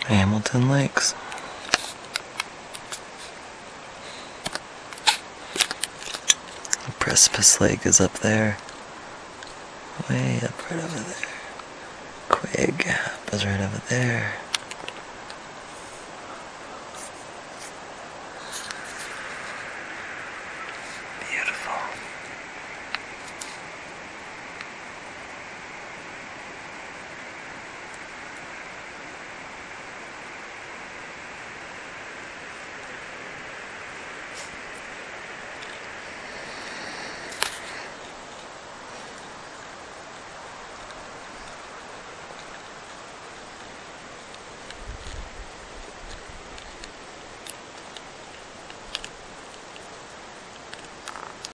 Hamilton Lakes. Precipice Lake is up there. Way up right over there. Sequoia Gap is right over there.